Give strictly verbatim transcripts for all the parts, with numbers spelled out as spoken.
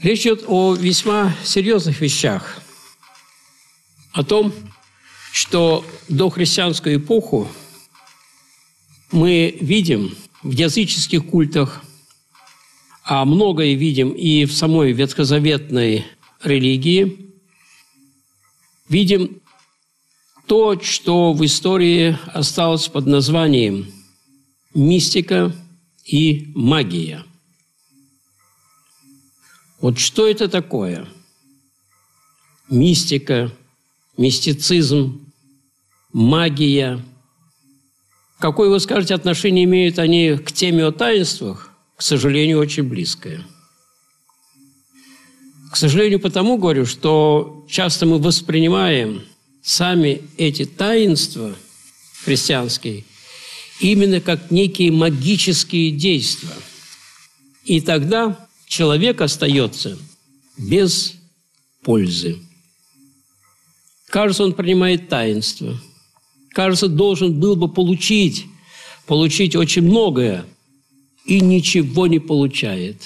Речь идет о весьма серьезных вещах. О том, что в дохристианскую эпоху мы видим в языческих культах, а многое видим и в самой ветхозаветной религии, видим то, что в истории осталось под названием мистика и магия. Вот что это такое? Мистика, мистицизм, магия. Какое, вы скажете, отношение имеют они к теме о таинствах? К сожалению, очень близкое. К сожалению, потому говорю, что часто мы воспринимаем сами эти таинства христианские именно как некие магические действия. И тогда человек остается без пользы. Кажется, он принимает таинство. Кажется, должен был бы получить, получить очень многое, и ничего не получает.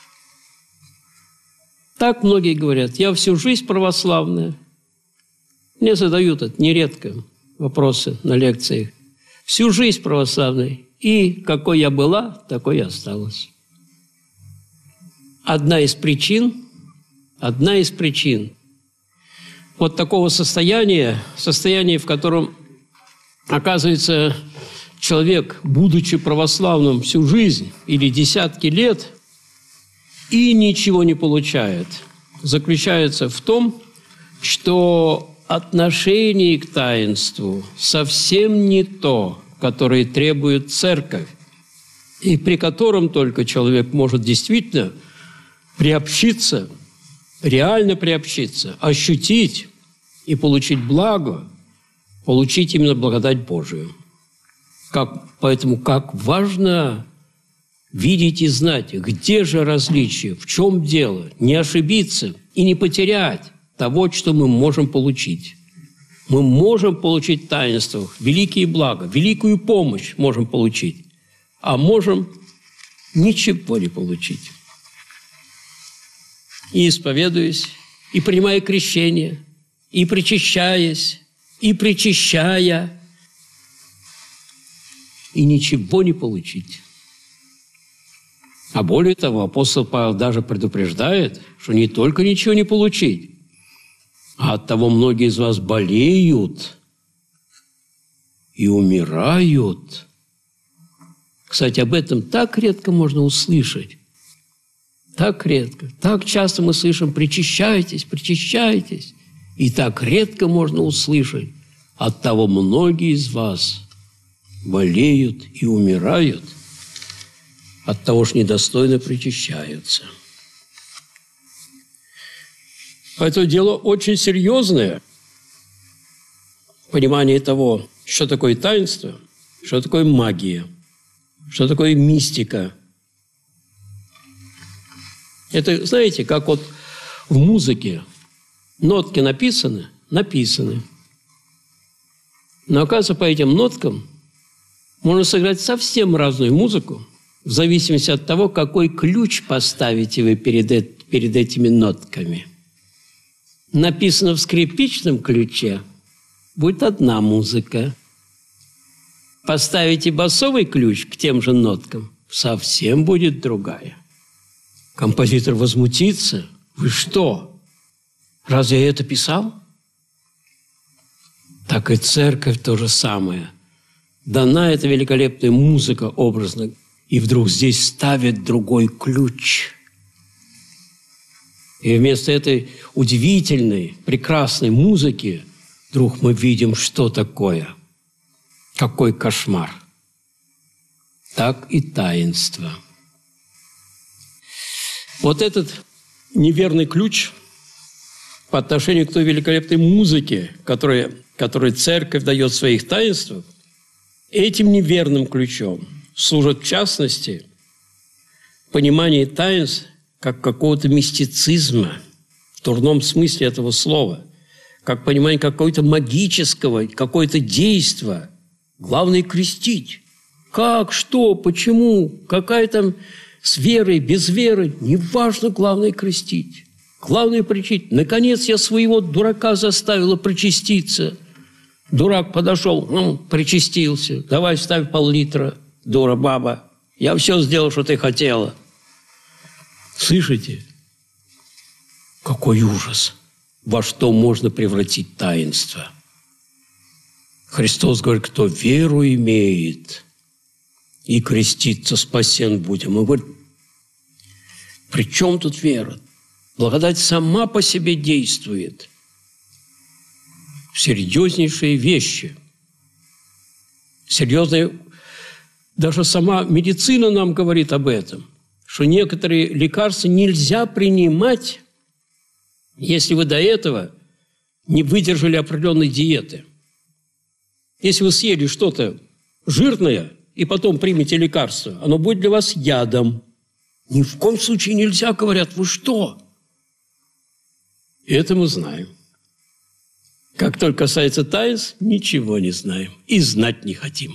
Так многие говорят: я всю жизнь православная. Мне задают это нередко вопросы на лекциях. Всю жизнь православной. И какой я была, такой и осталась. Одна из причин, одна из причин вот такого состояния, состояния, в котором, оказывается, человек, будучи православным всю жизнь или десятки лет, и ничего не получает, заключается в том, что отношение к таинству совсем не то, которое требует церковь, и при котором только человек может действительно приобщиться, реально приобщиться, ощутить и получить благо, получить именно благодать Божию. Как, поэтому как важно видеть и знать, где же различие, в чем дело, не ошибиться и не потерять того, что мы можем получить. Мы можем получить в таинствах великие блага, великую помощь можем получить, а можем ничего не получить. И исповедуясь, и принимая крещение, и причащаясь, и причащая, и ничего не получить. А более того, апостол Павел даже предупреждает, что не только ничего не получить, а оттого многие из вас болеют и умирают. Кстати, об этом так редко можно услышать. Так редко. Так часто мы слышим: причащайтесь, причащайтесь. И так редко можно услышать: оттого многие из вас болеют и умирают, от того, что недостойно причащаются. Поэтому дело очень серьезное. Понимание того, что такое таинство, что такое магия, что такое мистика. Это, знаете, как вот в музыке нотки написаны, написаны. Но, оказывается, по этим ноткам можно сыграть совсем разную музыку, в зависимости от того, какой ключ поставите вы перед, перед этими нотками. Написано в скрипичном ключе, будет одна музыка. Поставите басовый ключ к тем же ноткам, совсем будет другая. Композитор возмутится: вы что, разве я это писал? Так и церковь то же самое. Дана эта великолепная музыка образно, и вдруг здесь ставят другой ключ. И вместо этой удивительной, прекрасной музыки вдруг мы видим, что такое. Какой кошмар. Так и таинство. Вот этот неверный ключ по отношению к той великолепной музыке, которую, которую церковь дает в своих таинствах, этим неверным ключом служит, в частности, понимание таинств как какого-то мистицизма, в дурном смысле этого слова, как понимание какого-то магического, какое-то действия. Главное – крестить. Как, что, почему, какая там с верой, без веры, неважно, главное крестить. Главное причить. Наконец я своего дурака заставила причаститься. Дурак подошел, ну, причастился. Давай ставь пол-литра, дура баба. Я все сделал, что ты хотела. Слышите? Какой ужас! Во что можно превратить таинство? Христос говорит, кто веру имеет и креститься спасен будем. Он говорит, при чем тут вера? Благодать сама по себе действует. Серьезнейшие вещи. Серьезные. Даже сама медицина нам говорит об этом, что некоторые лекарства нельзя принимать, если вы до этого не выдержали определенной диеты. Если вы съели что-то жирное и потом примете лекарство, оно будет для вас ядом. Ни в коем случае нельзя, говорят, вы что? И это мы знаем. Как только касается таинств, ничего не знаем и знать не хотим.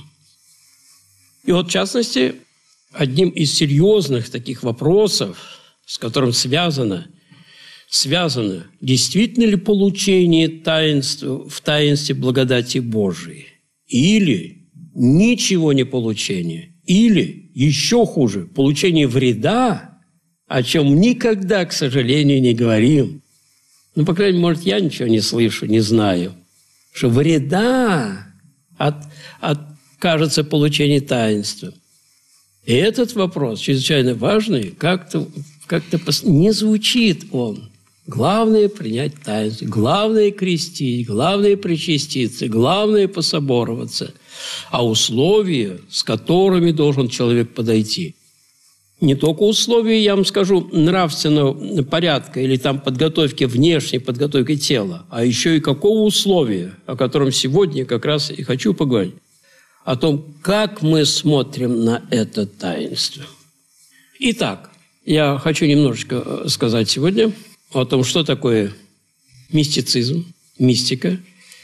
И вот, в частности, одним из серьезных таких вопросов, с которым связано, связано, действительно ли получение таинства в таинстве благодати Божией, или ничего не получение, или, еще хуже, получение вреда, о чем никогда, к сожалению, не говорим. Ну, по крайней мере, может, я ничего не слышу, не знаю, что вреда от, от кажется, получение таинства. И этот вопрос чрезвычайно важный, как-то, как-то не звучит он. Главное – принять таинство, главное – крестить, главное – причаститься, главное – пособороваться. А условия, с которыми должен человек подойти. Не только условия, я вам скажу, нравственного порядка или там подготовки, внешней подготовки тела, а еще и какого условия, о котором сегодня как раз и хочу поговорить. О том, как мы смотрим на это таинство. Итак, я хочу немножечко сказать сегодня о том, что такое мистицизм, мистика,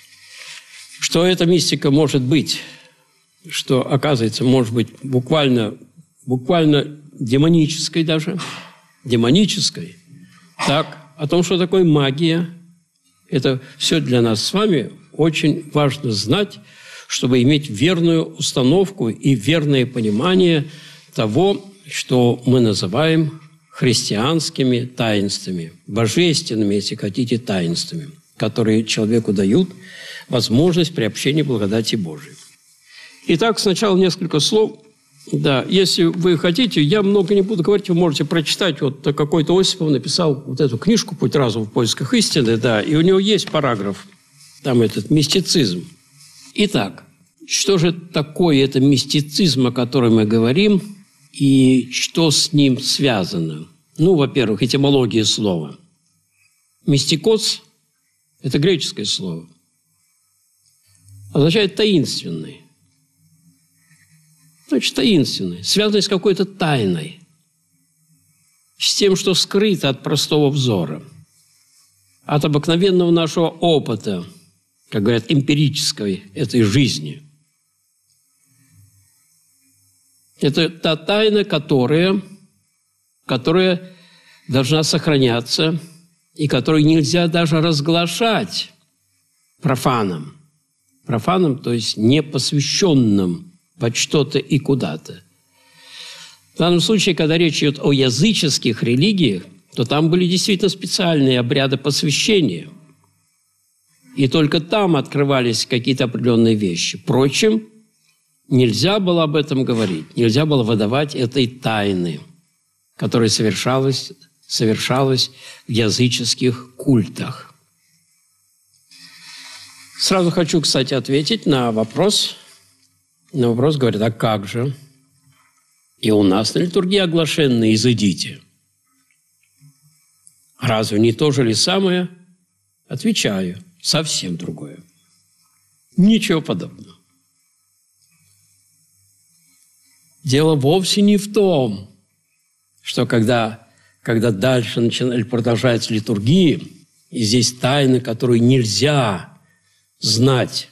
что эта мистика может быть, что, оказывается, может быть буквально, буквально демонической даже, демонической. Так, о том, что такое магия, это все для нас с вами очень важно знать, чтобы иметь верную установку и верное понимание того, что мы называем христианскими таинствами, божественными, если хотите, таинствами, которые человеку дают возможность приобщения благодати Божией. Итак, сначала несколько слов. Да, если вы хотите, я много не буду говорить, вы можете прочитать. Вот какой-то Осипов написал вот эту книжку «Путь разума в поисках истины», да, и у него есть параграф, там этот мистицизм. Итак, что же такое это мистицизм, о котором мы говорим, и что с ним связано? Ну, во-первых, этимология слова. Мистикос – это греческое слово. Означает «таинственный». Значит, таинственный, связанный с какой-то тайной, с тем, что скрыто от простого взора, от обыкновенного нашего опыта, как говорят, эмпирической этой жизни. Это та тайна, которая, которая должна сохраняться и которую нельзя даже разглашать профанам. Профанам, то есть непосвященным под что-то и куда-то. В данном случае, когда речь идет о языческих религиях, то там были действительно специальные обряды посвящения. И только там открывались какие-то определенные вещи. Впрочем, нельзя было об этом говорить, нельзя было выдавать этой тайны, которая совершалась, совершалась в языческих культах. Сразу хочу, кстати, ответить на вопрос. На вопрос говорят, а как же? И у нас на литургии оглашенные «изыдите». Разве не то же ли самое? Отвечаю, совсем другое. Ничего подобного. Дело вовсе не в том, что когда, когда дальше начинает, продолжается литургия, и здесь тайны, которые нельзя знать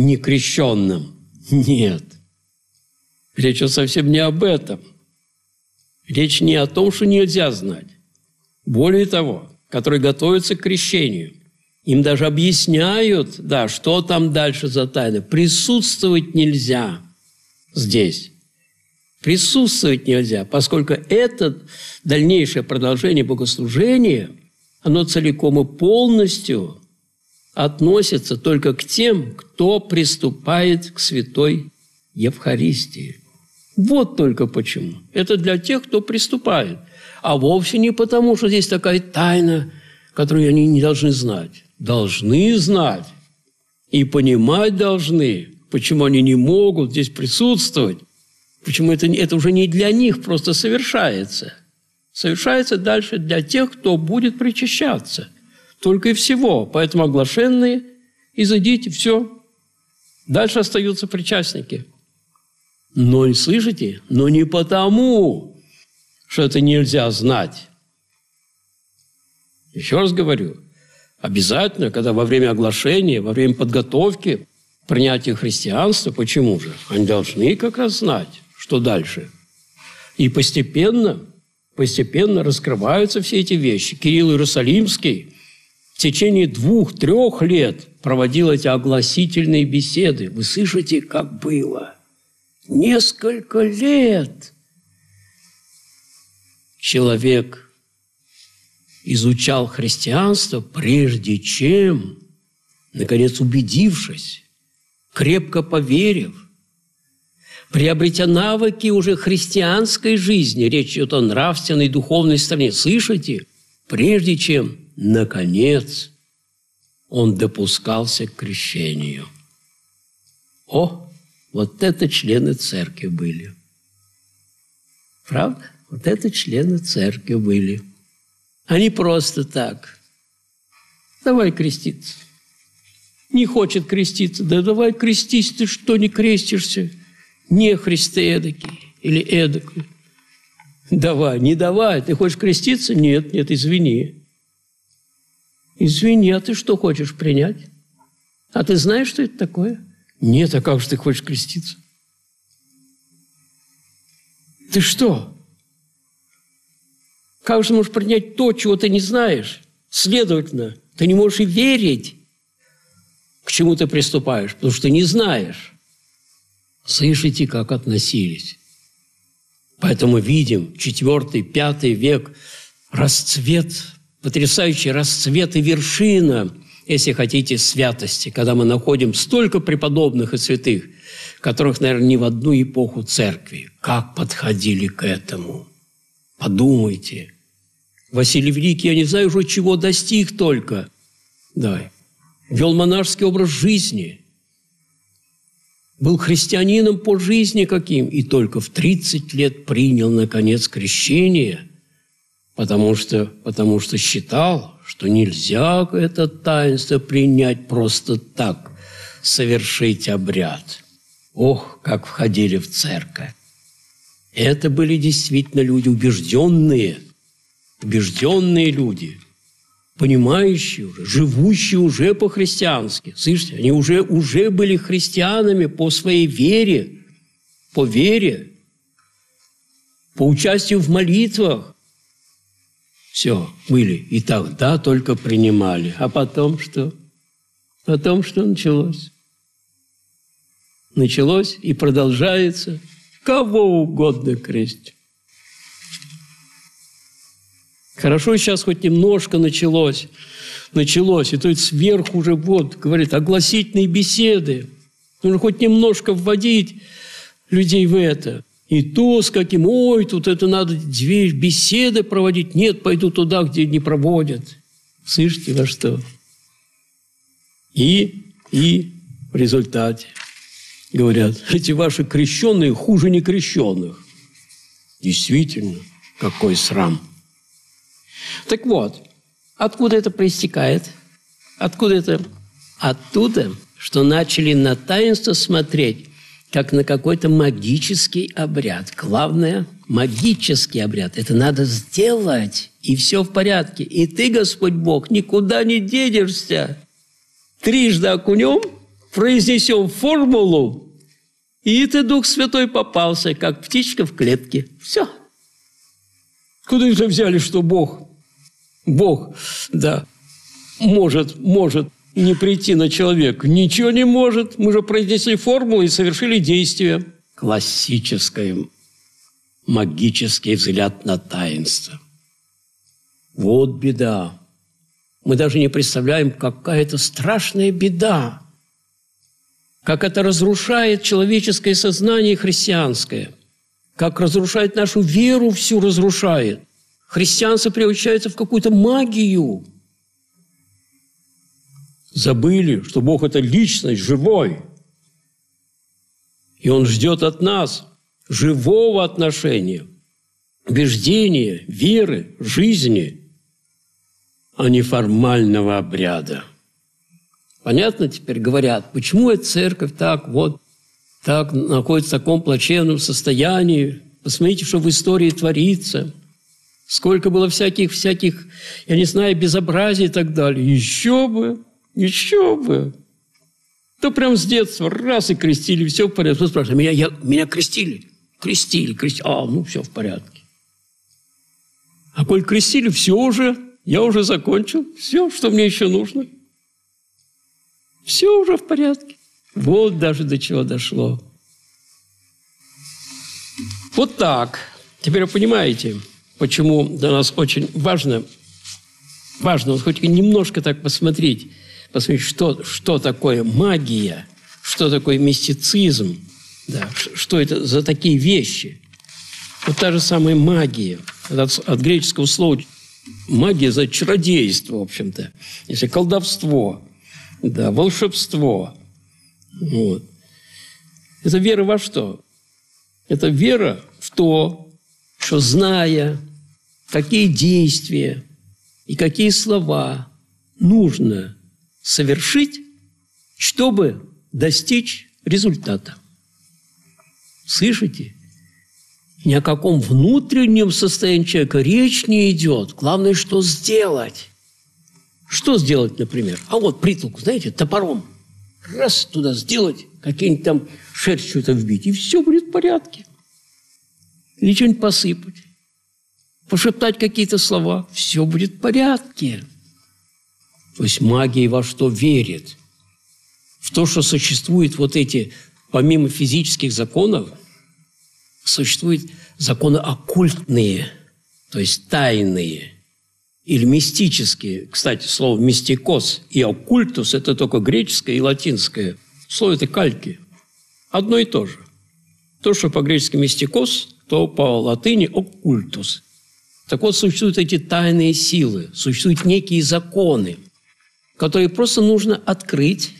некрещенным. Нет. Речь совсем не об этом. Речь не о том, что нельзя знать. Более того, которые готовятся к крещению, им даже объясняют, да, что там дальше за тайна. Присутствовать нельзя здесь. Присутствовать нельзя, поскольку это дальнейшее продолжение богослужения, оно целиком и полностью относится только к тем, кто приступает к святой Евхаристии. Вот только почему. Это для тех, кто приступает. А вовсе не потому, что здесь такая тайна, которую они не должны знать. Должны знать. И понимать должны, почему они не могут здесь присутствовать. Почему это, это уже не для них просто совершается. Совершается дальше для тех, кто будет причащаться. Только и всего. Поэтому оглашенные, изойдите, все. Дальше остаются причастники. Но, слышите, но не потому, что это нельзя знать. Еще раз говорю, обязательно, когда во время оглашения, во время подготовки, принятия христианства, почему же? Они должны как раз знать, что дальше. И постепенно, постепенно раскрываются все эти вещи. Кирилл Иерусалимский в течение двух-трех лет проводил эти огласительные беседы. Вы слышите, как было? Несколько лет человек изучал христианство, прежде чем, наконец, убедившись, крепко поверив, приобретя навыки уже христианской жизни, речь идет о нравственной и духовной стороне, слышите, прежде чем, наконец, он допускался к крещению. О, вот это члены церкви были. Правда? Вот это члены церкви были. Они просто так. Давай креститься. Не хочет креститься. Да давай крестись, ты что не крестишься? Не Христе эдакий или эдакий. Давай, не давай. Ты хочешь креститься? Нет, нет, извини. Извини, а ты что хочешь принять? А ты знаешь, что это такое? Нет, а как же ты хочешь креститься? Ты что? Как же ты можешь принять то, чего ты не знаешь? Следовательно, ты не можешь и верить, к чему ты приступаешь, потому что ты не знаешь. Слышите, как относились. Поэтому видим четвёртый, пятый век расцвет, потрясающий расцвет и вершина, если хотите, святости, когда мы находим столько преподобных и святых, которых, наверное, ни в одну эпоху церкви. Как подходили к этому? Подумайте. Василий Великий, я не знаю уже, чего достиг только. Да. Вел монашеский образ жизни. Был христианином по жизни каким. И только в тридцать лет принял, наконец, крещение, потому что, потому что считал, что нельзя это таинство принять просто так, совершить обряд. Ох, как входили в церковь. Это были действительно люди убежденные, убежденные люди, понимающие уже, живущие уже по-христиански. Слышите, они уже, уже были христианами по своей вере, по вере, по участию в молитвах. Все, были. И тогда только принимали. А потом что? Потом что началось? Началось и продолжается. Кого угодно крестить. Хорошо, сейчас хоть немножко началось. Началось. И то есть сверху уже, вот, говорит, огласительные беседы. Нужно хоть немножко вводить людей в это. И то, с каким, ой, тут это надо две беседы проводить. Нет, пойду туда, где не проводят. Слышите, во что? И, и в результате говорят, эти ваши крещенные хуже некрещенных. Действительно, какой срам. Так вот, откуда это проистекает? Откуда это? Оттуда, что начали на таинство смотреть, как на какой-то магический обряд. Главное – магический обряд. Это надо сделать, и все в порядке. И ты, Господь Бог, никуда не денешься. Трижды окунем, произнесем формулу, и ты, Дух Святой, попался, как птичка в клетке. Все. Откуда это взяли, что Бог, Бог, да, может, может не прийти на человека? Ничего не может. Мы же произнесли формулу и совершили действие. Классическое, магический взгляд на таинство. Вот беда. Мы даже не представляем, какая это страшная беда. Как это разрушает человеческое сознание христианское. Как разрушает нашу веру, всю разрушает. Христианство превращается в какую-то магию. Забыли, что Бог – это личность, живой. И Он ждет от нас живого отношения, убеждения, веры, жизни, а не формального обряда. Понятно теперь говорят, почему эта церковь так вот, так находится в таком плачевном состоянии? Посмотрите, что в истории творится. Сколько было всяких, всяких, я не знаю, безобразий и так далее. Еще бы, еще бы. То прям с детства раз и крестили, все в порядке. Кто спрашивает, меня, я, меня крестили? Крестили, крестили. А, ну, все в порядке. А коль крестили, все уже, я уже закончил. Все, что мне еще нужно. Все уже в порядке. Вот даже до чего дошло. Вот так. Теперь вы понимаете, почему для нас очень важно, важно вот хоть немножко так посмотреть, посмотреть, что, что такое магия, что такое мистицизм, да, что это за такие вещи. Вот та же самая магия. От, от греческого слова магия за чародейство, в общем-то. Если колдовство, да, волшебство. Вот. Это вера во что? Это вера в то, что, зная, какие действия и какие слова нужно совершить, чтобы достичь результата. Слышите? Ни о каком внутреннем состоянии человека речь не идет. Главное, что сделать. Что сделать, например? А вот притолку, знаете, топором. Раз туда сделать, какие-нибудь там шерсть что-то вбить, и все будет в порядке. Или что-нибудь посыпать. Пошептать какие-то слова. Все будет в порядке. То есть магия во что верит? В то, что существуют вот эти, помимо физических законов, существуют законы оккультные, то есть тайные или мистические. Кстати, слово «мистикос» и «оккультус» – это только греческое и латинское. Слово это кальки. Одно и то же. То, что по-гречески «мистикос», то по латыни «оккультус». Так вот, существуют эти тайные силы, существуют некие законы, которые просто нужно открыть,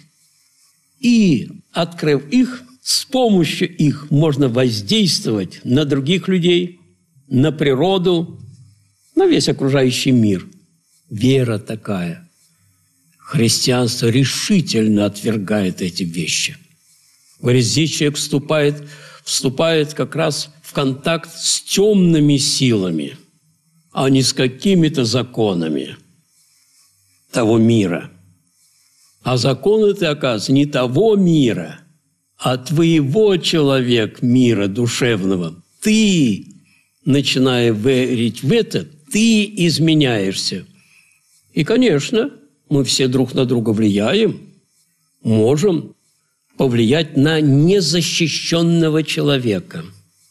и, открыв их, с помощью их можно воздействовать на других людей, на природу, на весь окружающий мир. Вера такая. Христианство решительно отвергает эти вещи. Говорит, здесь человек вступает, вступает как раз в контакт с темными силами, а не с какими-то законами того мира. А законы ты, оказывается, не того мира, а твоего, человек, мира душевного. Ты, начиная верить в это, ты изменяешься. И, конечно, мы все друг на друга влияем, можем повлиять на незащищенного человека.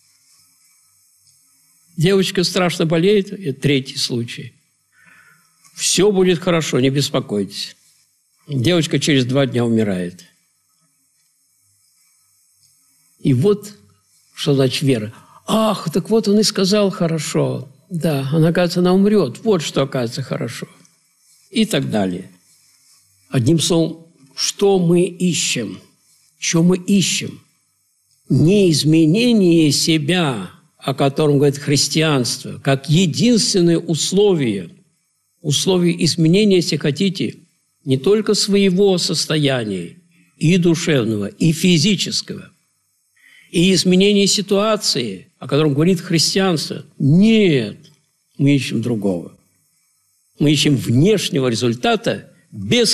Девочка страшно болеет, это третий случай. Все будет хорошо, не беспокойтесь. Девочка через два дня умирает. И вот, что значит вера. Ах, так вот он и сказал хорошо. Да, она, оказывается, она умрет. Вот что, оказывается, хорошо. И так далее. Одним словом, что мы ищем? Что мы ищем? Не изменение себя, о котором говорит христианство, как единственное условие, условие изменения, если хотите, не только своего состояния, и душевного, и физического, и изменение ситуации, о котором говорит христианство. Нет, мы ищем другого. Мы ищем внешнего результата без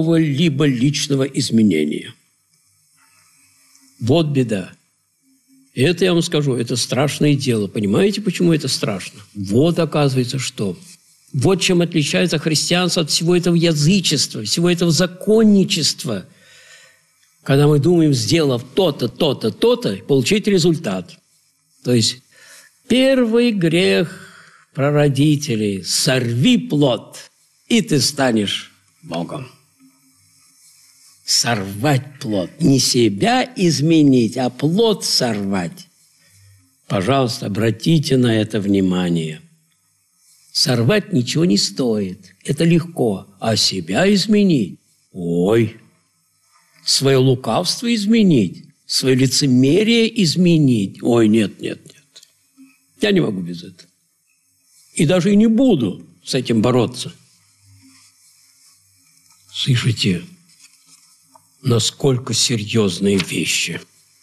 какого-либо личного изменения. Вот беда. И это, я вам скажу, это страшное дело. Понимаете, почему это страшно? Вот, оказывается, что. Вот чем отличается христианство от всего этого язычества, всего этого законничества. Когда мы думаем, сделав то-то, то-то, то-то, получить результат. То есть первый грех прародителей – сорви плод, и ты станешь Богом. Сорвать плод. Не себя изменить, а плод сорвать. Пожалуйста, обратите на это внимание. Сорвать ничего не стоит. Это легко. А себя изменить? Ой! Свое лукавство изменить? Свое лицемерие изменить? Ой, нет, нет, нет. Я не могу без этого. И даже и не буду с этим бороться. Слышите, насколько серьезные вещи.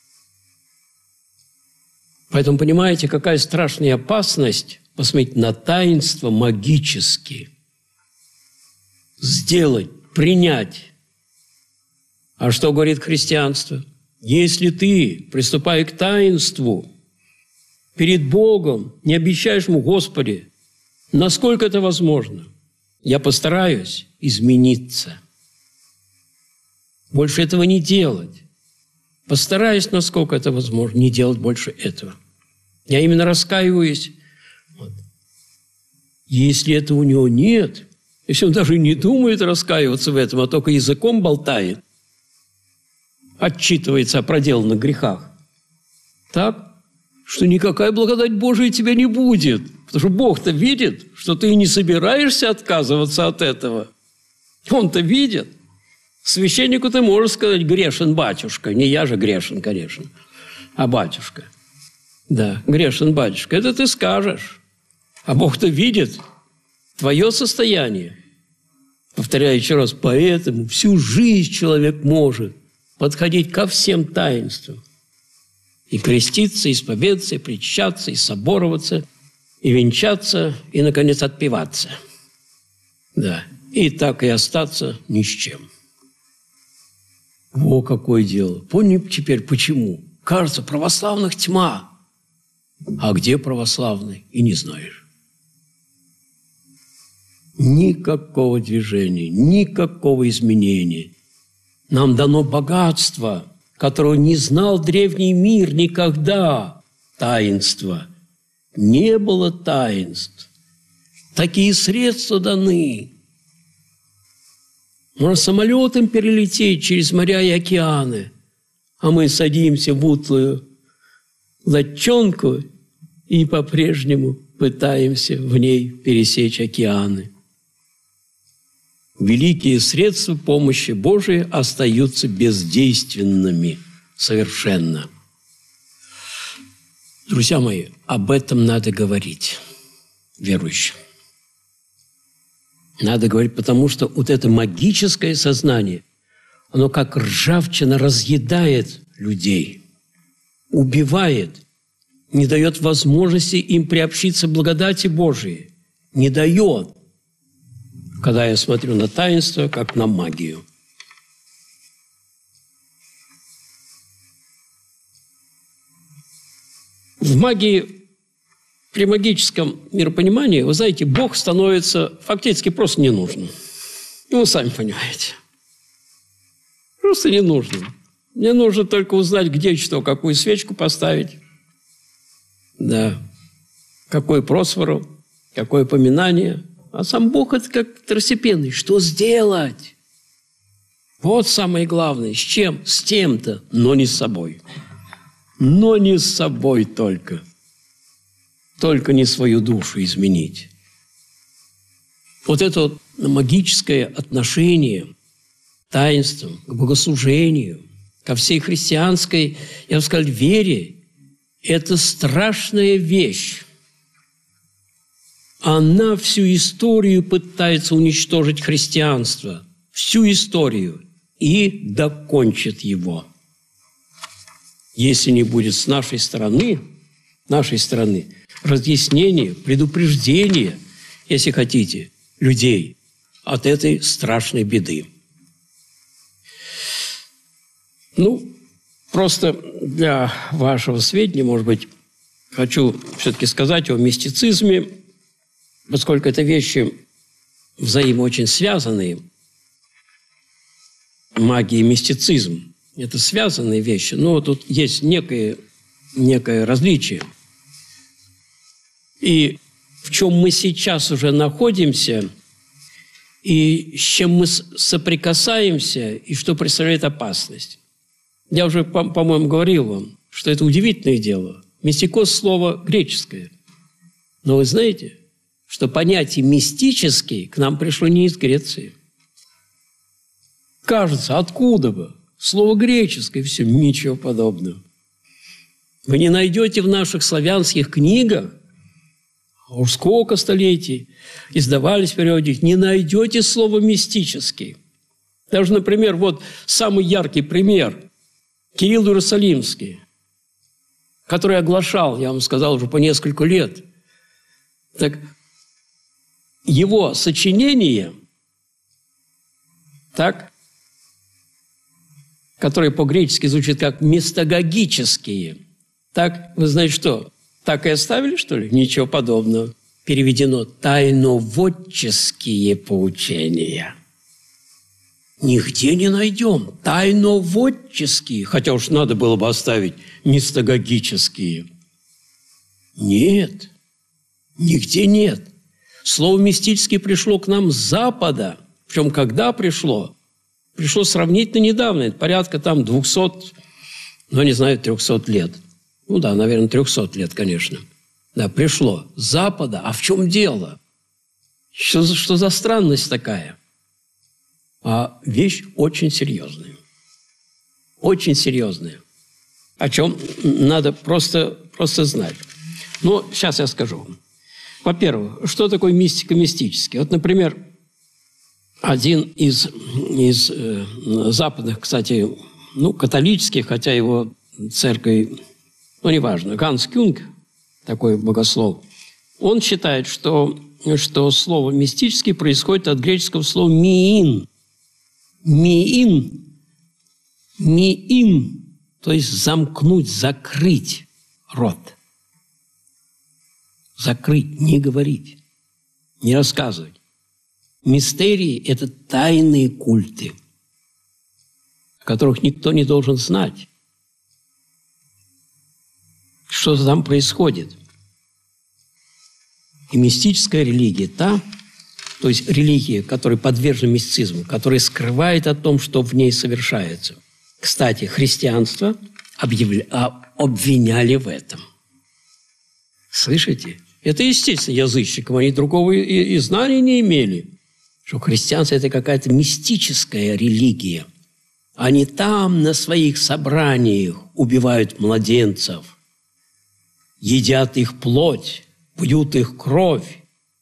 Поэтому понимаете, какая страшная опасность посмотреть на таинство магически. Сделать, принять. А что говорит христианство? Если ты, приступая к таинству, перед Богом не обещаешь Ему: Господи, насколько это возможно, я постараюсь измениться. Больше этого не делать. Постараюсь, насколько это возможно, не делать больше этого. Я именно раскаиваюсь. Вот. Если этого у него нет, если он даже не думает раскаиваться в этом, а только языком болтает, отчитывается о проделанных грехах, так, что никакая благодать Божия тебя не будет. Потому что Бог-то видит, что ты не собираешься отказываться от этого. Он-то видит. Священнику ты можешь сказать: грешен батюшка. Не я же грешен, конечно, а батюшка. Да, грешен батюшка. Это ты скажешь. А Бог-то видит твое состояние. Повторяю еще раз, поэтому всю жизнь человек может подходить ко всем таинствам. И креститься, и исповедаться, и причащаться, и собороваться, и венчаться, и, наконец, отпеваться. Да, и так и остаться ни с чем. О, какое дело! Поняли теперь, почему? Кажется, православных тьма. А где православный? И не знаешь. Никакого движения, никакого изменения. Нам дано богатство, которого не знал древний мир никогда. Таинство. Не было таинств. Такие средства даны. Можно самолетом перелететь через моря и океаны, а мы садимся в утлую лодчонку и по-прежнему пытаемся в ней пересечь океаны. Великие средства помощи Божией остаются бездейственными совершенно. Друзья мои, об этом надо говорить верующим. Надо говорить, потому что вот это магическое сознание, оно как ржавчина разъедает людей, убивает, не дает возможности им приобщиться к благодати Божией. Не дает, когда я смотрю на таинство, как на магию. В магии, при магическом миропонимании, вы знаете, Бог становится фактически просто не нужным. Ну, вы сами понимаете. Просто не нужным. Мне нужно только узнать, где что, какую свечку поставить. Да. Какой просфору, какое поминание. А сам Бог – это как второстепенный. Что сделать? Вот самое главное. С чем? С тем-то, но не с собой. Но не с собой только. Только не свою душу изменить. Вот это вот магическое отношение к таинствам, к богослужению, ко всей христианской, я бы сказал, вере, это страшная вещь. Она всю историю пытается уничтожить христианство. Всю историю. И докончит его. Если не будет с нашей стороны, нашей стороны, разъяснения, предупреждения, если хотите, людей от этой страшной беды. Ну, Просто для вашего сведения, может быть, хочу все-таки сказать о мистицизме, поскольку это вещи взаимо очень связанные. Магия и мистицизм – это связанные вещи, но тут есть некое, некое различие. И в чем мы сейчас уже находимся, и с чем мы соприкасаемся, и что представляет опасность. Я уже, по-моему, говорил вам, что это удивительное дело. Мистикос – слово греческое. Но вы знаете, что понятие «мистический» к нам пришло не из Греции. Кажется, откуда бы? Слово греческое, все, ничего подобного. Вы не найдете в наших славянских книгах, а уж сколько столетий издавались периодики, не найдете слова «мистический». Даже, например, вот самый яркий пример – Кирилл Иерусалимский, который оглашал, я вам сказал, уже по несколько лет. Так его сочинения, так, которые по-гречески звучат как «мистагогические», так, вы знаете что, так и оставили, что ли? Ничего подобного. Переведено «тайноводческие поучения». Нигде не найдем тайноводческие, хотя уж надо было бы оставить мистагогические. Нет, нигде нет. Слово «мистический» пришло к нам с Запада. Причем когда пришло? Пришло сравнительно недавно, это порядка там двухсот, ну, не знаю, трехсот лет. Ну да, наверное, трехсот лет, конечно. Да, пришло с Запада. А в чем дело? Что за, что за странность такая? А вещь очень серьезная. Очень серьезная. О чем надо просто, просто знать. Ну, сейчас я скажу. Во-первых, что такое мистика-мистический? Вот, например, один из, из э, западных, кстати, ну, католических, хотя его церковь, ну, неважно, Ганс Кюнг, такой богослов, он считает, что, что слово «мистический» происходит от греческого слова «миин». Миин, миин, то есть замкнуть, закрыть рот. Закрыть, не говорить, не рассказывать. Мистерии – это тайные культы, о которых никто не должен знать. Что там происходит? И мистическая религия та, то есть религия, которая подвержена мистицизму, которая скрывает о том, что в ней совершается. Кстати, христианство объявля... обвиняли в этом. Слышите? Это, естественно, язычникам. Они другого и, и знания не имели. Что христианство – это какая-то мистическая религия. Они там на своих собраниях убивают младенцев, едят их плоть, пьют их кровь.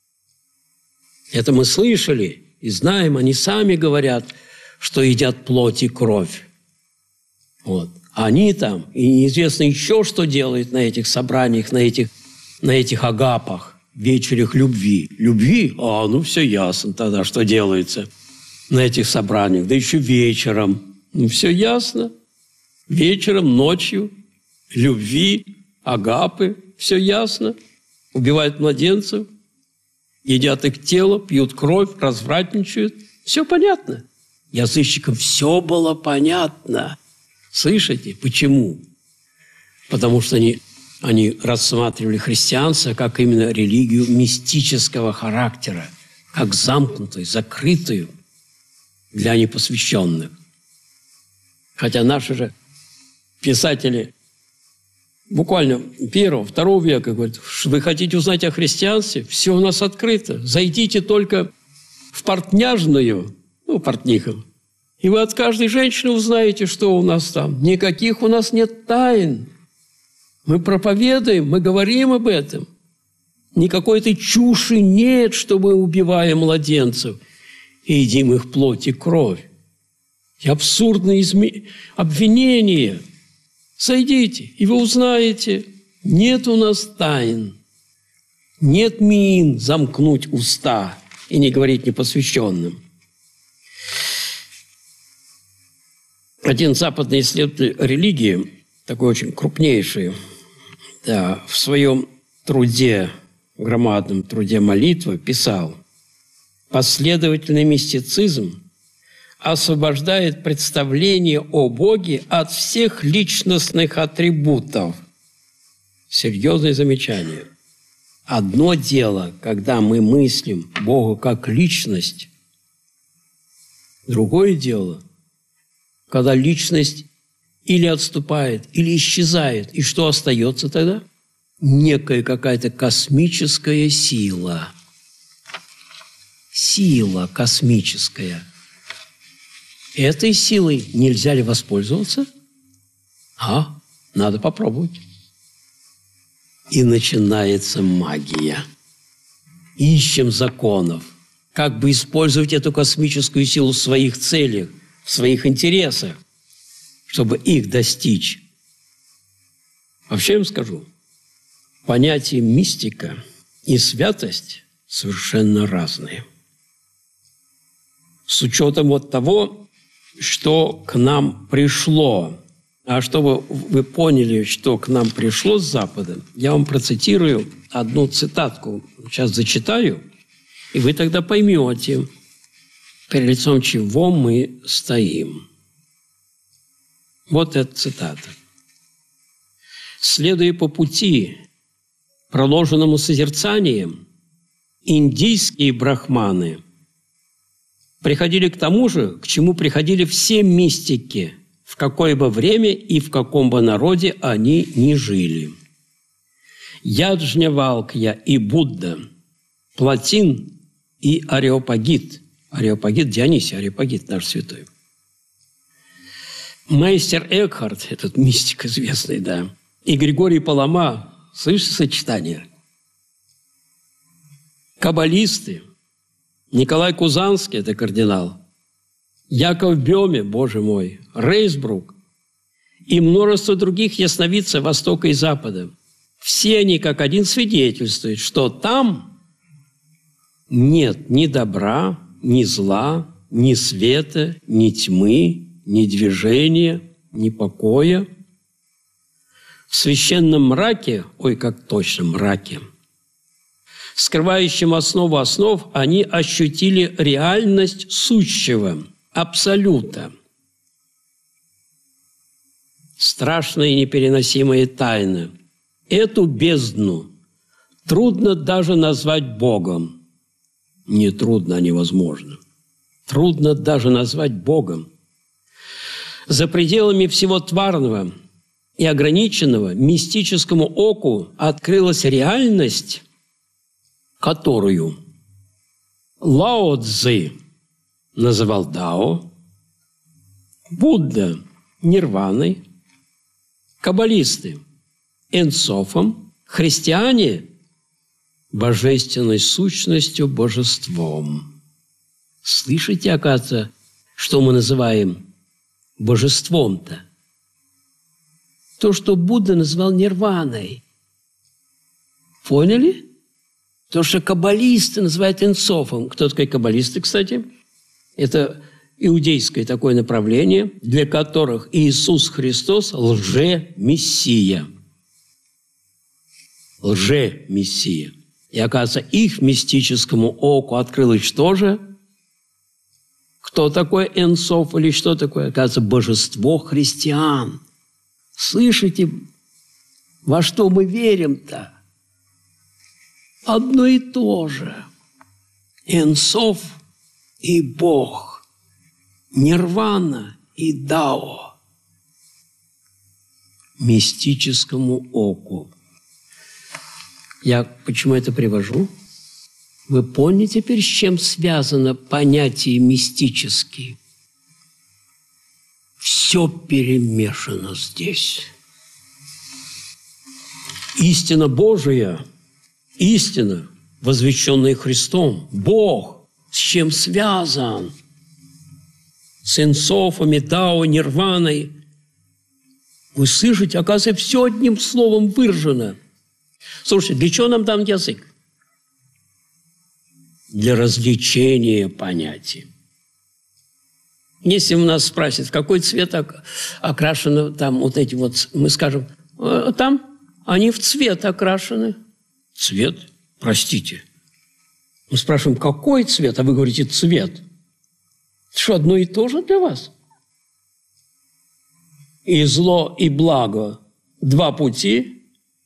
Это мы слышали и знаем, они сами говорят, что едят плоть и кровь. Вот. Они там, и неизвестно еще, что делают на этих собраниях, на этих, на этих агапах, вечерях любви. Любви? А, ну все ясно тогда, что делается на этих собраниях. Да еще вечером. Ну все ясно. Вечером, ночью, любви, агапы, все ясно. Убивают младенцев. Едят их тело, пьют кровь, развратничают. Все понятно. Язычникам все было понятно. Слышите? Почему? Потому что они, они рассматривали христианство как именно религию мистического характера, как замкнутую, закрытую для непосвященных. Хотя наши же писатели буквально первого, второго века говорят, вы хотите узнать о христианстве? Все у нас открыто. Зайдите только в портняжную, ну, портнихов, и вы от каждой женщины узнаете, что у нас там. Никаких у нас нет тайн. Мы проповедуем, мы говорим об этом. Никакой этой чуши нет, что мы убиваем младенцев и едим их плоть и кровь. И абсурдные изме... обвинения. Сойдите, и вы узнаете, нет у нас тайн, нет миин замкнуть уста и не говорить непосвященным. Один западный исследователь религии, такой очень крупнейший, да, в своем труде, громадном труде «Молитва» писал: «Последовательный мистицизм освобождает представление о Боге от всех личностных атрибутов». Серьезное замечание. Одно дело, когда мы мыслим Бога как личность. Другое дело, когда личность или отступает, или исчезает. И что остается тогда? Некая какая-то космическая сила. Сила космическая. Этой силой нельзя ли воспользоваться? А, надо попробовать. И начинается магия. Ищем законов. Как бы использовать эту космическую силу в своих целях, в своих интересах, чтобы их достичь. Вообще я вам скажу, понятие мистика и святость совершенно разные. С учетом вот того, что к нам пришло. А чтобы вы поняли, что к нам пришло с Запада, я вам процитирую одну цитатку. Сейчас зачитаю, и вы тогда поймете, перед лицом чего мы стоим. Вот эта цитата. «Следуя по пути, проложенному созерцанием, индийские брахманы приходили к тому же, к чему приходили все мистики, в какое бы время и в каком бы народе они ни жили. Яджнявалкья и Будда, Платин и Ареопагит». Ареопагит, Дионисий Ареопагит, наш святой. Мейстер Экхарт, этот мистик известный, да, и Григорий Палама, слышите сочетание? Каббалисты, Николай Кузанский, это кардинал, Яков Бёме, боже мой, Рейсбрук и множество других ясновидцев Востока и Запада. Все они как один свидетельствуют, что там нет ни добра, ни зла, ни света, ни тьмы, ни движения, ни покоя. В священном мраке, ой, как точно, мраке, скрывающем основу основ, они ощутили реальность сущего, абсолюта. Страшная и непереносимая тайна. Эту бездну трудно даже назвать Богом. Не трудно, а невозможно. Трудно даже назвать Богом. За пределами всего тварного и ограниченного мистическому оку открылась реальность, которую Лао Цзы называл Дао, Будда – нирваной, каббалисты – энсофом, христиане – божественной сущностью, божеством. Слышите, оказывается, что мы называем божеством-то? То, что Будда называл нирваной. Поняли? То, что каббалисты называют энсофом. Кто такие каббалисты, кстати? Это иудейское такое направление, для которых Иисус Христос – лже-мессия. Лже-мессия. И, оказывается, их мистическому оку открылось что же? Кто такой Энсоф или что такое? Оказывается, божество христиан. Слышите, во что мы верим-то? Одно и то же. Энсоф и Бог. Нирвана и Дао. Мистическому оку. Я почему это привожу? Вы поняли теперь, с чем связано понятие мистический? Все перемешано здесь. Истина Божия, истина, возвещенная Христом, Бог, с чем связан? С энсофами, дао, нирваной. Вы слышите, оказывается, все одним словом выражено. Слушайте, для чего нам дан язык? Для развлечения понятий. Если у нас спросят, в какой цвет окрашены там вот эти вот, мы скажем, там они в цвет окрашены. Цвет? Простите. Мы спрашиваем, какой цвет? А вы говорите, цвет. Это что, одно и то же для вас? И зло, и благо. Два пути.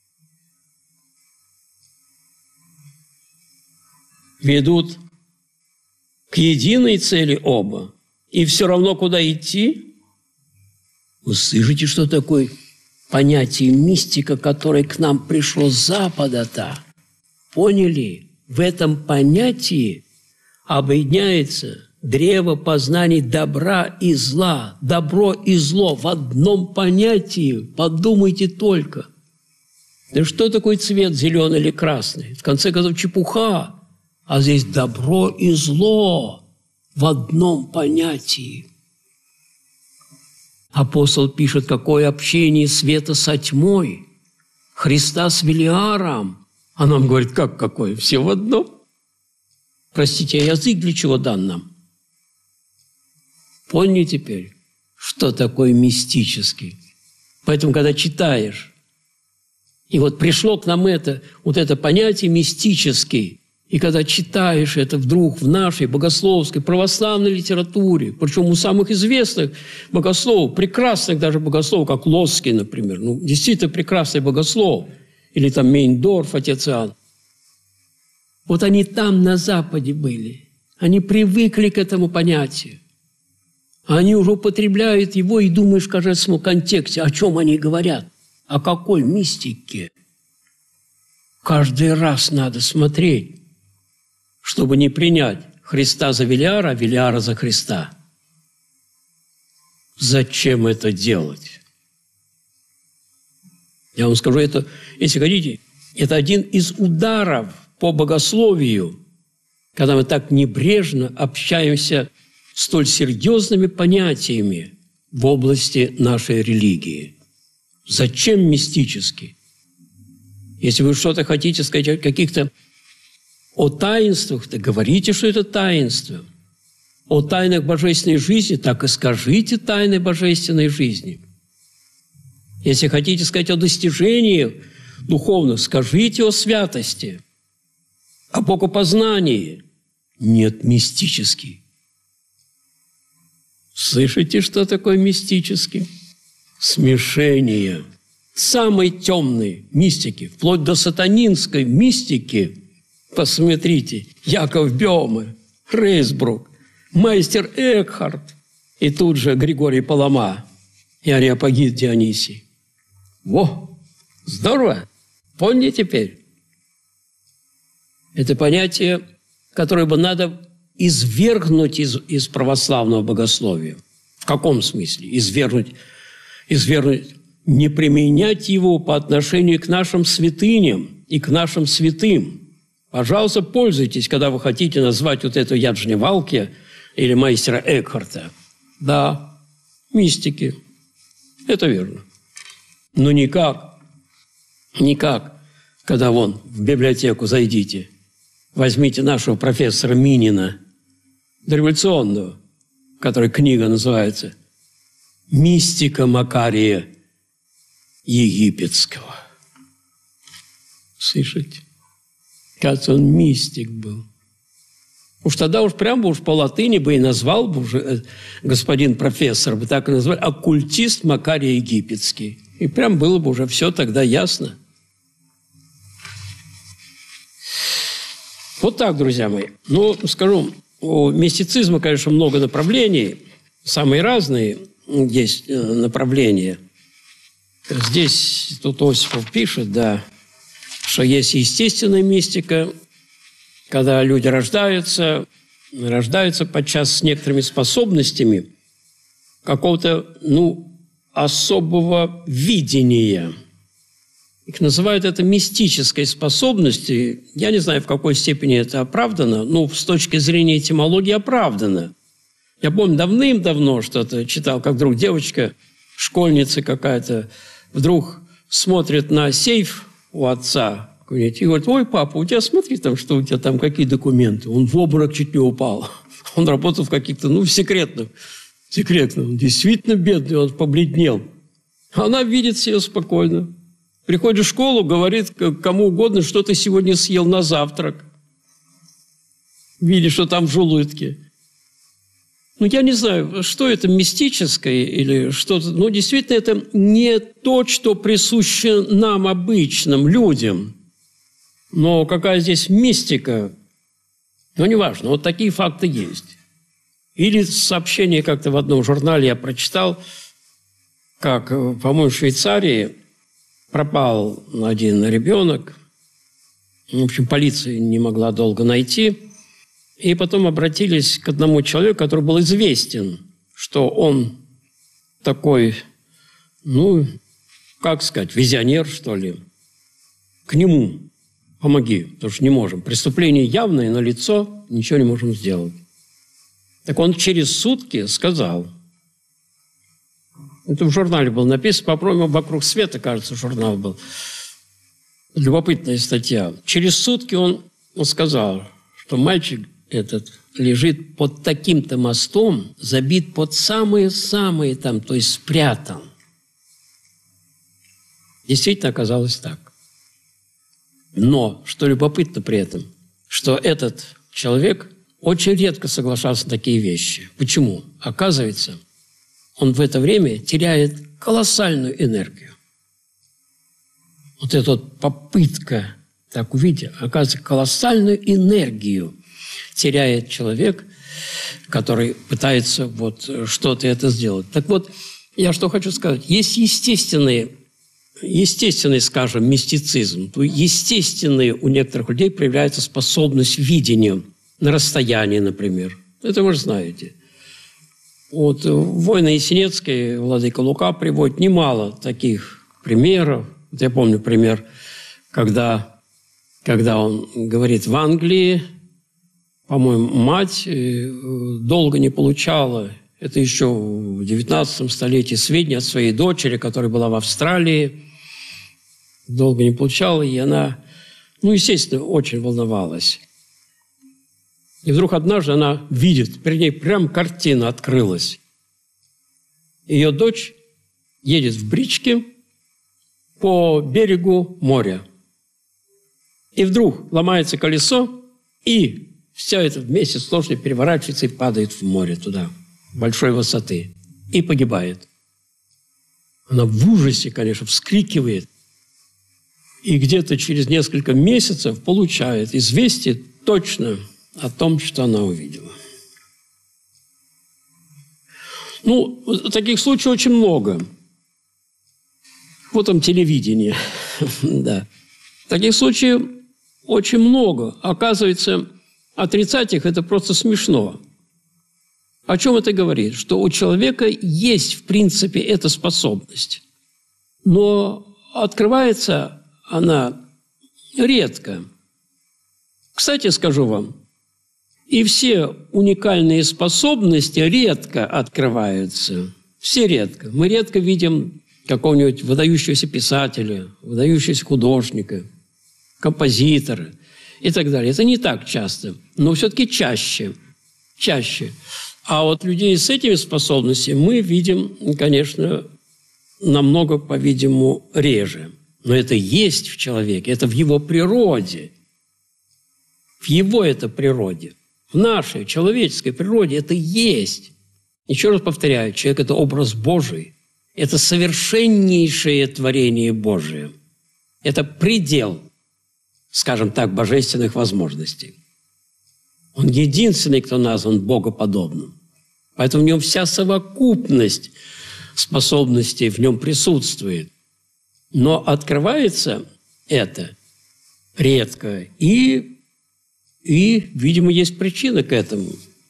Ведут к единой цели оба. И все равно, куда идти? Вы слышите, что такое понятие мистика, которое к нам пришло с Запада-то? Поняли? В этом понятии объединяется древо познаний добра и зла. Добро и зло в одном понятии. Подумайте только. Да что такое цвет зеленый или красный? В конце концов, чепуха. А здесь добро и зло в одном понятии. Апостол пишет, какое общение света со тьмой, Христа с Велиаром. А нам говорит, как какое? Все в одном. Простите, а язык для чего дан нам? Поняли теперь, что такое мистический? Поэтому, когда читаешь, и вот пришло к нам это, вот это понятие мистический, и когда читаешь это вдруг в нашей богословской православной литературе, причем у самых известных богословов, прекрасных даже богословов, как Лосский, например, ну, действительно прекрасный богослов, или там Мейндорф, отец Иоанн, вот они там на Западе были, они привыкли к этому понятию, они уже употребляют его, и думаешь, кажется, в контексте, о чем они говорят, о какой мистике. Каждый раз надо смотреть, чтобы не принять Христа за Велиара, а Велиара за Христа. Зачем это делать? Я вам скажу, это, если хотите, это один из ударов по богословию, когда мы так небрежно общаемся с столь серьезными понятиями в области нашей религии. Зачем мистически? Если вы что-то хотите сказать о каких-то о таинствах, то говорите, что это таинство. О тайнах божественной жизни, так и скажите тайны божественной жизни. Если хотите сказать о достижениях духовных, скажите о святости, о богопознании. Нет, мистический. Слышите, что такое мистический? Смешение самой темной мистики, вплоть до сатанинской мистики. Посмотрите, Яков Бёме, Рейсбрук, мастер Экхарт, и тут же Григорий Палама и Ареопагит Дионисий. Во, здорово! Поняли теперь? Это понятие, которое бы надо извергнуть из, из православного богословия. В каком смысле? Извергнуть, извергнуть, не применять его по отношению к нашим святыням и к нашим святым. Пожалуйста, пользуйтесь, когда вы хотите назвать вот эту Яджневалки или мастера Экхарта. Да, мистики. Это верно. Но никак, никак, когда вон в библиотеку зайдите, возьмите нашего профессора Минина, дореволюционного, которая книга называется «Мистика Макария Египетского». Слышите? Кажется, он мистик был. Уж тогда уж прямо уж по латыни бы и назвал бы уже господин профессор, бы так и назвали, оккультист Макарий Египетский. И прям было бы уже все тогда ясно. Вот так, друзья мои. Ну, скажу, у мистицизма, конечно, много направлений, самые разные есть направления. Здесь тут Осипов пишет, да, что есть естественная мистика, когда люди рождаются, рождаются подчас с некоторыми способностями какого-то, ну, особого видения. Их называют это мистической способностью. Я не знаю, в какой степени это оправдано, но с точки зрения этимологии оправдано. Я помню, давным-давно что-то читал, как вдруг девочка, школьница какая-то, вдруг смотрит на сейф у отца и говорит: ой, папа, у тебя, смотри, там, что у тебя там, какие документы. Он в обморок чуть не упал. Он работал в каких-то, ну, секретных, секретно. Он действительно бедный, он побледнел. Она видит себя спокойно. Приходит в школу, говорит кому угодно, что ты сегодня съел на завтрак. Видишь, что там в желудке. Ну, я не знаю, что это, мистическое или что-то. Ну, действительно, это не то, что присуще нам, обычным людям. Но какая здесь мистика? Ну, неважно, вот такие факты есть. Или сообщение как-то в одном журнале я прочитал, как, по-моему, в Швейцарии пропал один ребенок. В общем, полиция не могла долго найти. И потом обратились к одному человеку, который был известен, что он такой, ну, как сказать, визионер, что ли. К нему помоги, потому что не можем. Преступление явное, налицо, ничего не можем сделать. Так он через сутки сказал, это в журнале было написано, по-моему, «Вокруг света», кажется, журнал был. Любопытная статья. Через сутки он, он сказал, что мальчик этот лежит под таким-то мостом, забит под самые-самые там, то есть спрятан. Действительно оказалось так. Но, что любопытно при этом, что этот человек очень редко соглашался на такие вещи. Почему? Оказывается, он в это время теряет колоссальную энергию. Вот эта вот попытка, так увидите, оказывается, колоссальную энергию теряет человек, который пытается вот что-то это сделать. Так вот, я что хочу сказать. Есть естественные, естественный, скажем, мистицизм. То естественные у некоторых людей проявляется способность видения на расстоянии, например. Это вы же знаете. Вот «Войны Есенинской» владыка Лука приводит немало таких примеров. Вот я помню пример, когда, когда он говорит, в Англии, по-моему, мать долго не получала, это еще в девятнадцатом столетии, сведения от своей дочери, которая была в Австралии, долго не получала, и она, ну, естественно, очень волновалась. И вдруг однажды она видит, перед ней прям картина открылась. Ее дочь едет в бричке по берегу моря. И вдруг ломается колесо, и все это вместе сложно переворачивается и падает в море туда, большой высоты, и погибает. Она в ужасе, конечно, вскрикивает. И где-то через несколько месяцев получает известие точно о том, что она увидела. Ну, таких случаев очень много. Вот там телевидение. Да. Таких случаев очень много. Оказывается, отрицать их – это просто смешно. О чем это говорит? Что у человека есть, в принципе, эта способность. Но открывается она редко. Кстати, скажу вам, и все уникальные способности редко открываются. Все редко. Мы редко видим какого-нибудь выдающегося писателя, выдающегося художника, композитора и так далее. Это не так часто, но все-таки чаще. Чаще. А вот людей с этими способностями мы видим, конечно, намного, по-видимому, реже. Но это есть в человеке, это в его природе. В его это природе. В нашей человеческой природе это есть. Еще раз повторяю, человек – это образ Божий. Это совершеннейшее творение Божие. Это предел, скажем так, божественных возможностей. Он единственный, кто назван богоподобным. Поэтому в нем вся совокупность способностей в нем присутствует. Но открывается это редко. И И, видимо, есть причина к этому.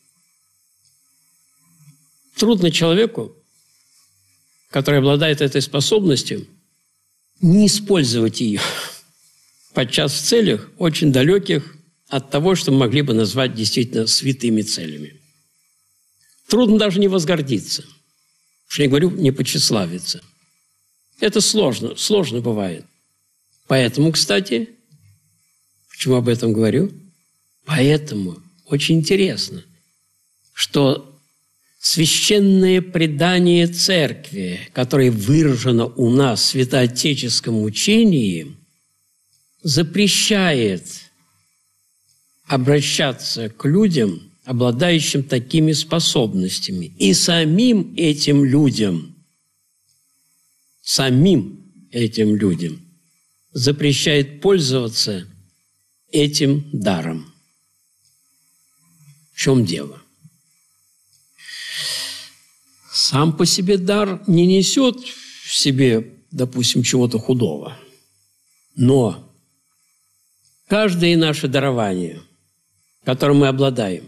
Трудно человеку, который обладает этой способностью, не использовать ее подчас в целях, очень далеких от того, что мы могли бы назвать действительно святыми целями. Трудно даже не возгордиться. Уж не говорю, не почеславиться. Это сложно, сложно бывает. Поэтому, кстати, почему об этом говорю? Поэтому очень интересно, что священное предание Церкви, которое выражено у нас в святоотеческом учении, запрещает обращаться к людям, обладающим такими способностями. И самим этим людям, самим этим людям запрещает пользоваться этим даром. В чем дело? Сам по себе дар не несет в себе, допустим, чего-то худого. Но каждое наше дарование, которым мы обладаем,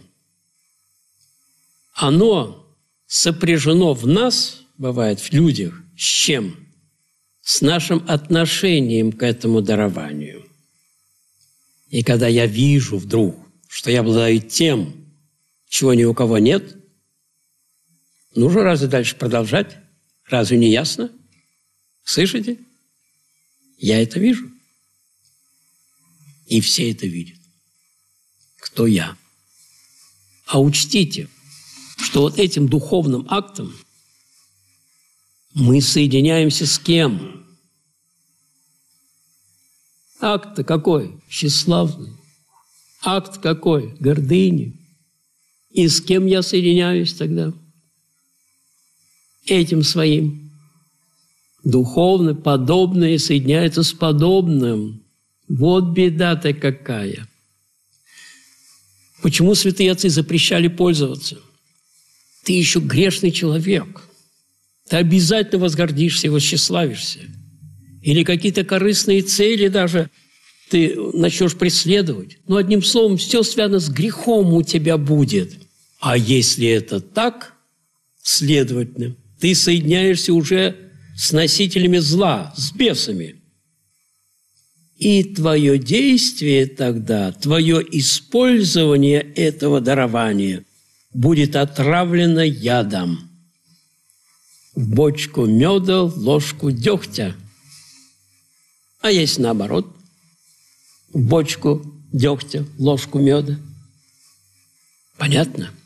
оно сопряжено в нас, бывает, в людях, с чем? С нашим отношением к этому дарованию. И когда я вижу вдруг, что я обладаю тем, чего ни у кого нет, нужно разве дальше продолжать? Разве не ясно? Слышите? Я это вижу. И все это видят. Кто я? А учтите, что вот этим духовным актом мы соединяемся с кем? Акт-то какой? Тщеславный. Акт какой? Гордыни. И с кем я соединяюсь тогда? Этим своим. Духовно подобное соединяется с подобным. Вот беда-то какая. Почему святые отцы запрещали пользоваться? Ты еще грешный человек. Ты обязательно возгордишься и восчеславишься. Или какие-то корыстные цели даже ты начнешь преследовать. Но одним словом, все связано с грехом у тебя будет. А если это так, следовательно, ты соединяешься уже с носителями зла, с бесами. И твое действие тогда, твое использование этого дарования будет отравлено ядом. В бочку меда, ложку дегтя. А есть наоборот. В бочку дегтя, ложку меда. Понятно?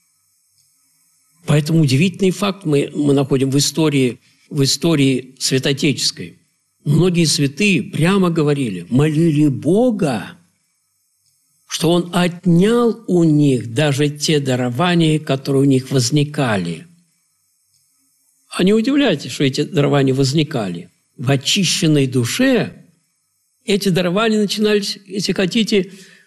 Поэтому удивительный факт мы, мы находим в истории, в истории святоотеческой. Многие святые прямо говорили, молили Бога, что Он отнял у них даже те дарования, которые у них возникали. А не удивляйтесь, что эти дарования возникали. В очищенной душе эти дарования начинали, если хотите,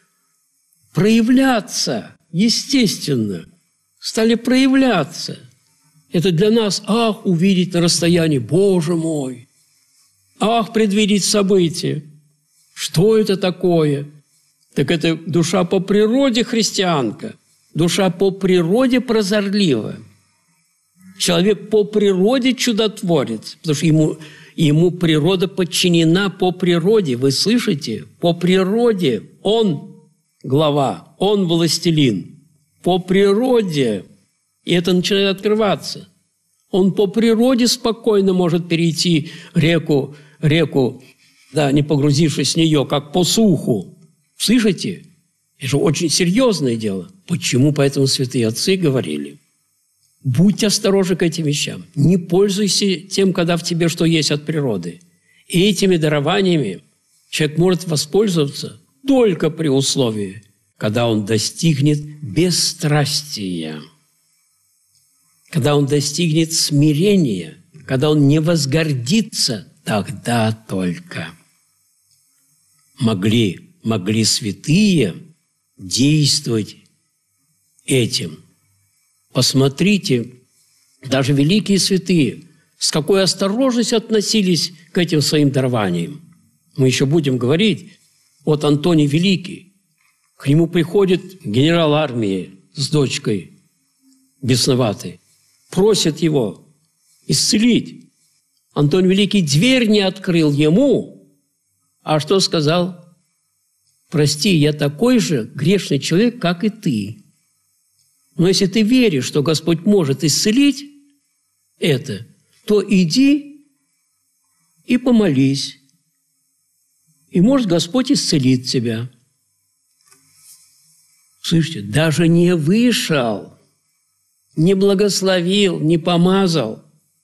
проявляться естественно, стали проявляться. Это для нас, ах, увидеть на расстоянии, Боже мой, ах, предвидеть события. Что это такое? Так это душа по природе христианка, душа по природе прозорлива. Человек по природе чудотворец, потому что ему, ему природа подчинена по природе. Вы слышите? По природе. Он глава, он властелин. По природе. И это начинает открываться. Он по природе спокойно может перейти реку, реку, да, не погрузившись в нее, как по суху. Слышите? Это же очень серьезное дело. Почему поэтому святые отцы говорили? Будь осторожен к этим вещам. Не пользуйся тем, когда в тебе что есть от природы. И этими дарованиями человек может воспользоваться только при условии, когда он достигнет бесстрастия, когда он достигнет смирения, когда он не возгордится, тогда только могли, могли святые действовать этим. Посмотрите, даже великие святые, с какой осторожностью относились к этим своим дарованиям. Мы еще будем говорить, вот Антоний Великий, к нему приходит генерал армии с дочкой бесноватой, просит его исцелить. Антоний Великий дверь не открыл ему, а что сказал? Прости, я такой же грешный человек, как и ты. Но если ты веришь, что Господь может исцелить это, то иди и помолись. И, может, Господь исцелит тебя. Слышите, даже не вышел, не благословил, не помазал.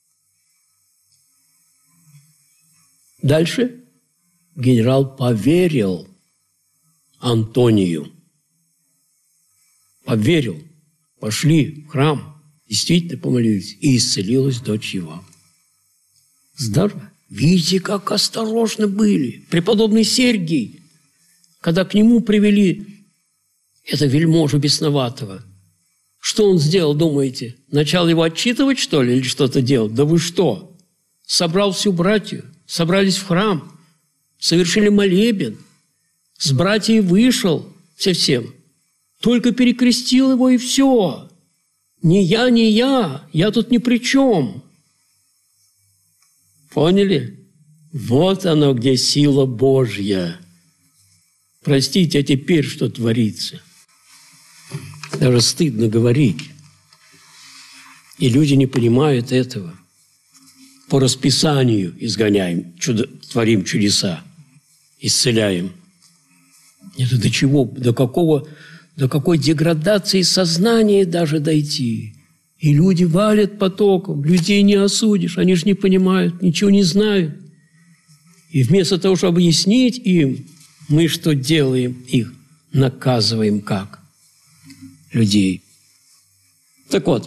Дальше генерал поверил Антонию. Поверил. Пошли в храм, действительно помолились, и исцелилась дочь его. Здорово. Видите, как осторожны были. Преподобный Сергий, когда к нему привели это вельможу бесноватого, что он сделал, думаете? Начал его отчитывать, что ли, или что-то делать? Да вы что? Собрал всю братью, собрались в храм, совершили молебен, с братьей вышел всем-всем, только перекрестил его, и все. Не я, не я, я тут ни при чем. Поняли? Вот оно, где сила Божья. Простите, а теперь что творится? Даже стыдно говорить. И люди не понимают этого. По расписанию изгоняем, чудо, творим чудеса, исцеляем. Это до чего? До какого, до какой деградации сознания даже дойти? И люди валят потоком, людей не осудишь, они же не понимают, ничего не знают. И вместо того, чтобы объяснить им, мы что делаем? Их наказываем как? Людей. Так вот,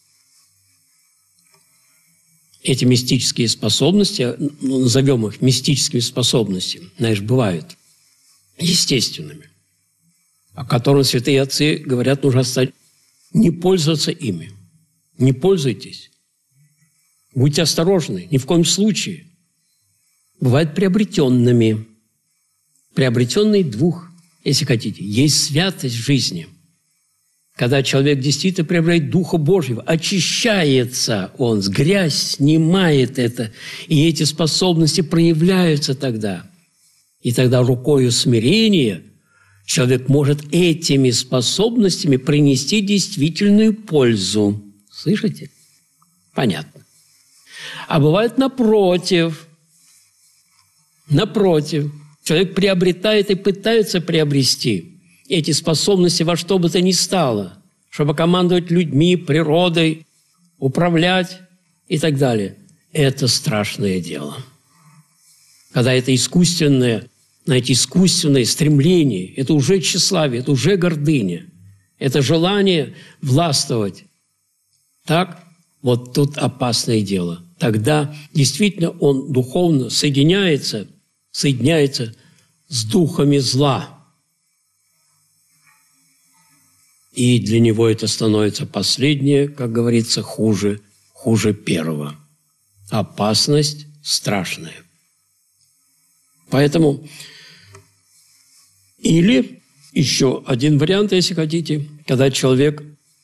эти мистические способности, ну, назовем их мистическими способностями, знаешь, бывают естественными, о которых святые отцы говорят, нужно стать, не пользоваться ими. Не пользуйтесь. Будьте осторожны, ни в коем случае. Бывают приобретенными. Приобретенные двух, если хотите. Есть святость в жизни. Когда человек действительно приобретает Духа Божьего, очищается он, грязь снимает это, и эти способности проявляются тогда. И тогда рукою смирения человек может этими способностями принести действительную пользу. Слышите? Понятно. А бывает напротив. Напротив. Человек приобретает и пытается приобрести эти способности во что бы то ни стало, чтобы командовать людьми, природой, управлять и так далее. Это страшное дело. Когда это искусственное, знаете, искусственное стремление, это уже тщеславие, это уже гордыня, это желание властвовать. Так, вот тут опасное дело. Тогда действительно он духовно соединяется, соединяется с духами зла. И для него это становится последнее, как говорится, хуже, хуже первого. Опасность страшная. Поэтому или еще один вариант, если хотите, когда человек...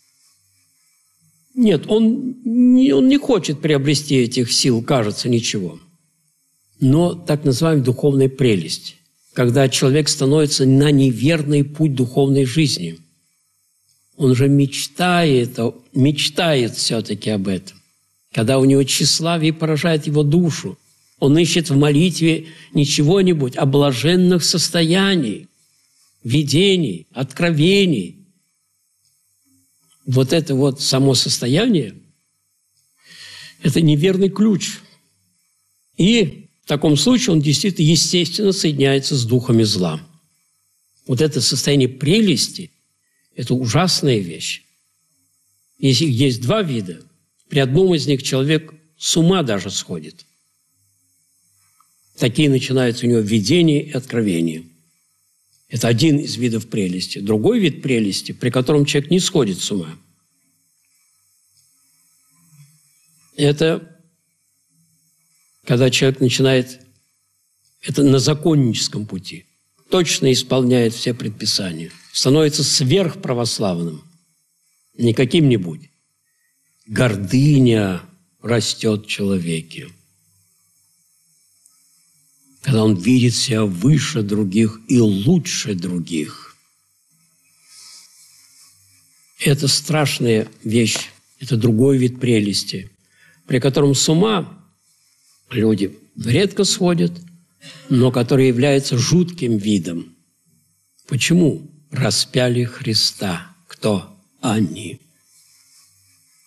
Нет, он не, он не хочет приобрести этих сил, кажется, ничего. Но так называемая духовная прелесть, когда человек становится на неверный путь духовной жизни. Он же мечтает, мечтает все-таки об этом. Когда у него тщеславие поражает его душу, он ищет в молитве не чего-нибудь, а блаженных состояний, видений, откровений. Вот это вот само состояние – это неверный ключ. И в таком случае он действительно естественно соединяется с духами зла. Вот это состояние прелести – это ужасная вещь. Если есть два вида, при одном из них человек с ума даже сходит. Такие начинаются у него видения и откровения. Это один из видов прелести. Другой вид прелести, при котором человек не сходит с ума, это когда человек начинает, это на законническом пути, точно исполняет все предписания, становится сверхправославным, не каким-нибудь. Гордыня растет в человеке. Когда он видит себя выше других и лучше других. Это страшная вещь, это другой вид прелести, при котором с ума люди редко сходят, но который является жутким видом. Почему? Распяли Христа. Кто? Они.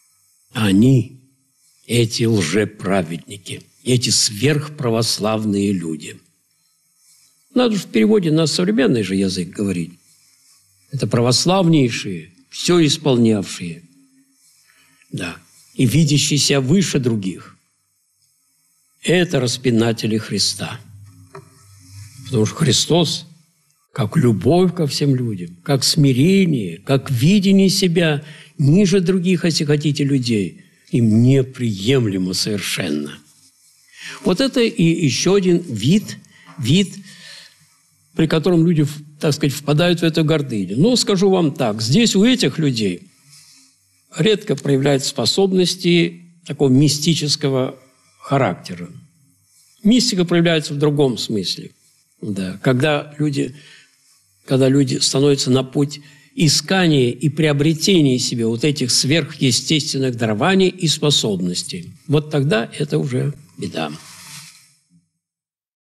Они, эти лжеправедники, эти сверхправославные люди. Надо же в переводе на современный же язык говорить. Это православнейшие, все исполнявшие, да, и видящие себя выше других. Это распинатели Христа. Потому что Христос, как любовь ко всем людям, как смирение, как видение себя ниже других, если хотите, людей, им неприемлемо совершенно. Вот это и еще один вид, вид, при котором люди, так сказать, впадают в эту гордыню. Но скажу вам так, здесь у этих людей редко проявляются способности такого мистического характера. Мистика проявляется в другом смысле. Да. Когда люди, когда люди становятся на путь искания и приобретения себе вот этих сверхъестественных дарований и способностей, вот тогда это уже беда.